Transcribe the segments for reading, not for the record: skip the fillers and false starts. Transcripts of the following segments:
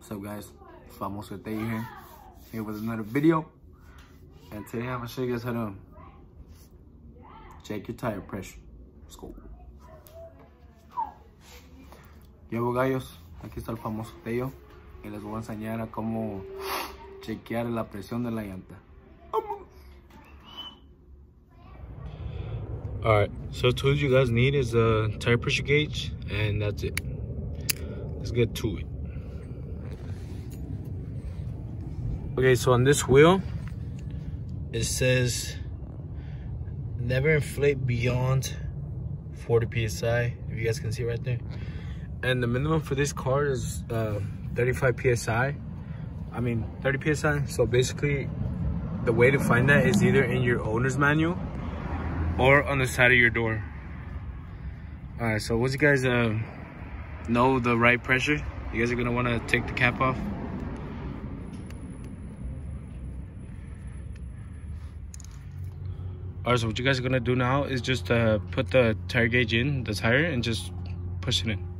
What's up, guys? It's Famoso Teo here with another video, and today I'm gonna show you guys how to check your tire pressure. Let's go. Yo, gallos, aquí está el Famoso Teo y les voy a enseñar a cómo chequear la presión de la llanta. Alright, so tools you guys need is a tire pressure gauge, and that's it. Let's get to it. Okay, so on this wheel, it says never inflate beyond 40 psi, if you guys can see right there. And the minimum for this car is 35 psi. I mean 30 psi. So basically, the way to find that is either in your owner's manual or on the side of your door. Alright, so once you guys know the right pressure, you guys are gonna want to take the cap off. Alright, so what you guys are gonna do now is just put the tire gauge in the tire and just push it in.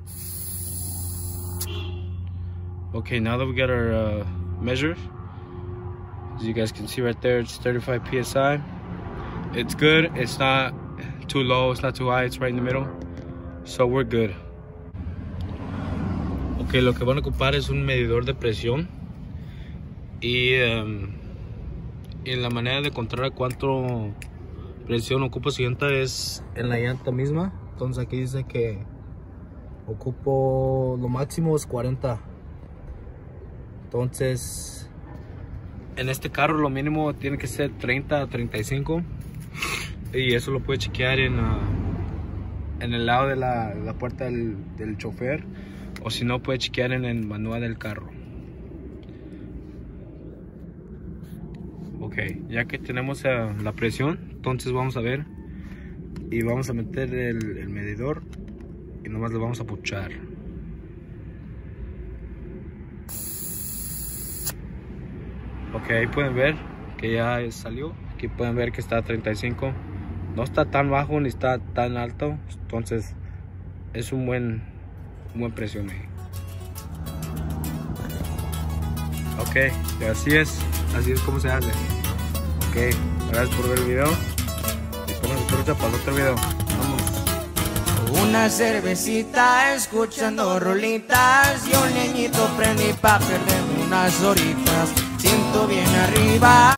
Okay, now that we got our measure, as you guys can see right there, it's 35 psi. It's good. It's not too low, it's not too high, it's right in the middle, so we're good. Ok, lo que van a ocupar es un medidor de presión y la manera de encontrar cuánto presión ocupa su llanta es en la llanta misma. Entonces aquí dice que ocupo lo máximo es 40. Entonces en este carro lo mínimo tiene que ser 30 a 35, y eso lo puede chequear en el lado de la puerta del chofer, o si no puede chequear en el manual del carro. Ok, ya que tenemos la presión, entonces vamos a ver y vamos a meter el medidor y nomás lo vamos a puchar. Ok, ahí pueden ver que ya salió. Aquí pueden ver que está a 35. No está tan bajo ni está tan alto, entonces es un buen presión ahí. Ok, y así es como se hace. Ok, gracias por ver el video y pónganse trucha para el otro video. Vamos. Una cervecita escuchando rolitas y un leñito prendí pa' perderme unas horitas. Siento bien arriba.